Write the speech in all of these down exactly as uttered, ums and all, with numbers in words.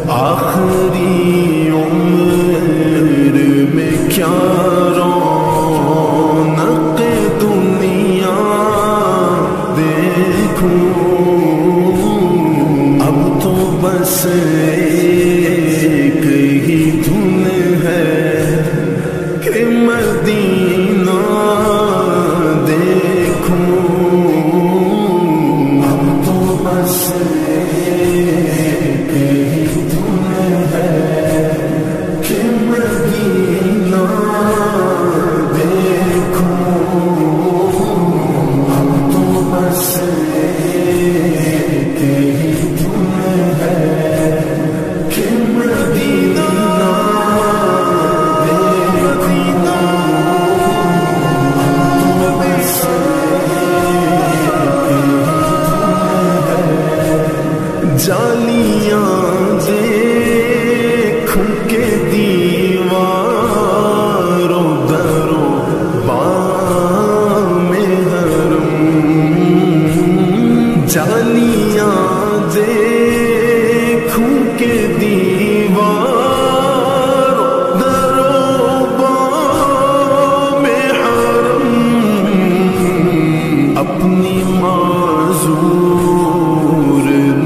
آخری عمر میں کیا رونق دنیا دیکھوں، اب تو بس ایک ہی دھن ہے کہ مدینہ دیکھوں، اب تو بس ایک ہی دھن ہے کہ مدینہ دیکھوں، اب تو بس ایک ہی دھن ہے کہ مدینہ جالیاں دیکھوں کہ دیواروں دروں بام حرم، جالیاں دیکھوں کہ دیواروں دروں بام حرم، اپنی معذور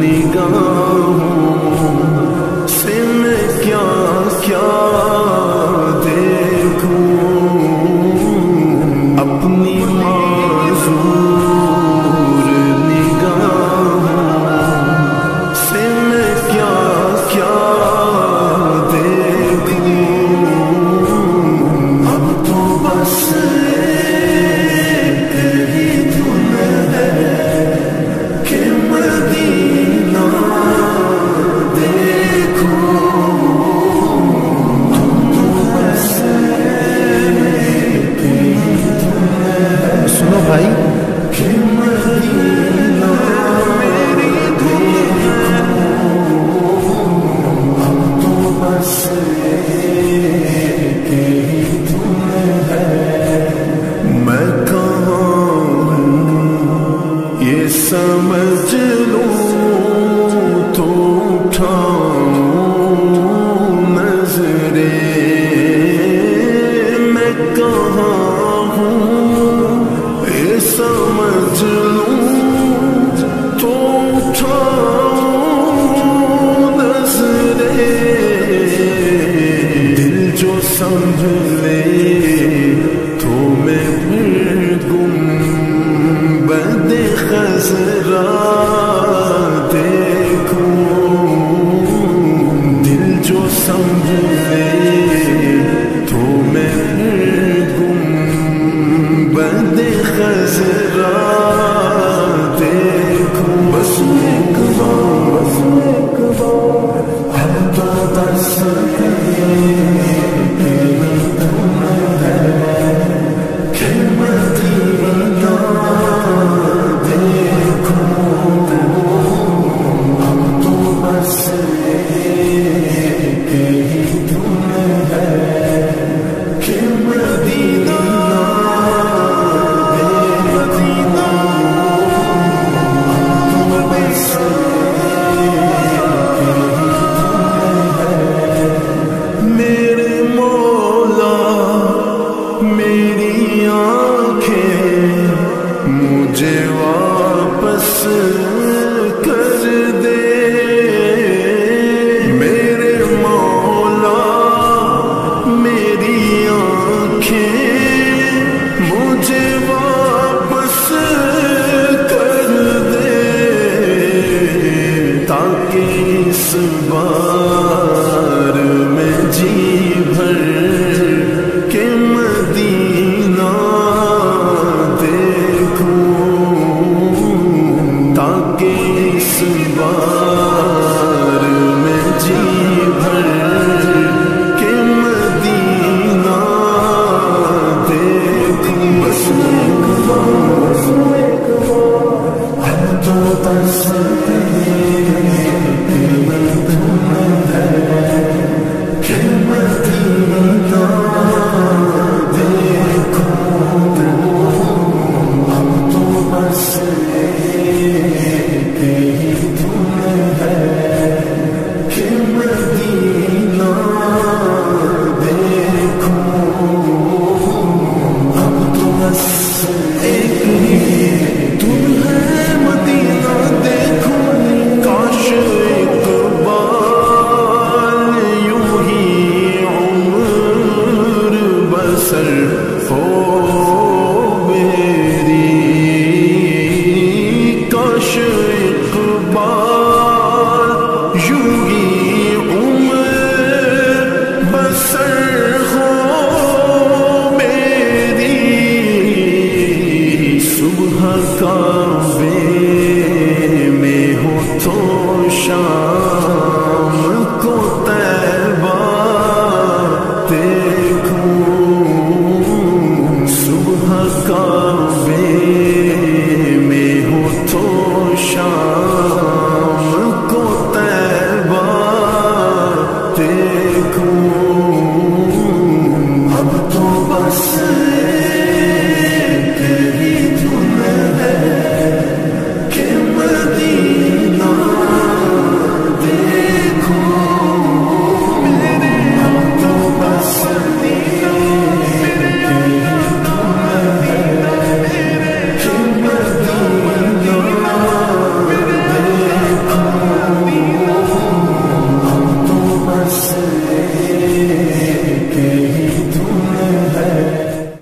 نگاہوں سے میں کیا کیا دیکھوں، اپنی معذور نگاہوں سے میں کیا کیا دیکھوں، اب تو بس ایک ہی دھن ہے کہ مدینہ دیکھوں، اب تو بس ایک ہی دھن ہے، سنو بھائی، کہ مدینہ میری دیکھوں، اب تو بس ایک ہی دھن ہے، میں کہاں ہوں یہ سمجھ لوں تو اٹھاؤں نظریں، میں کہاں ہوں یہ سمجھ لوں تو اٹھاؤں نظریں، دل جو سنبھلے تو میں پھر گنبد خضرا دیکھوں، دل جو سنبھلے تو میں پھر گنبد خضرا دیکھوں، بس ایک بار، بس ایک بار، اب تو بس ایک ہی دھن ہے کہ مدینہ دیکھوں، اب تو بس ایک ہی دھن ہے کہ مدینہ مدینہ، اب تو بس ایک ہی دھن ہے، میرے مولا میری آنکھیں مجھے واپس کر دے، میرے مولا میری آنکھیں مجھے واپس کر دے، تاکہ اس بار میں جی بھر کہ مدینہ دیکھوں، تاکہ اس بار میں جی بھر کہ مدینہ دیکھوں، بس ایک بار، بس ایک بار، اب تو بس ایک ہی دھن ہے کہ مدینہ you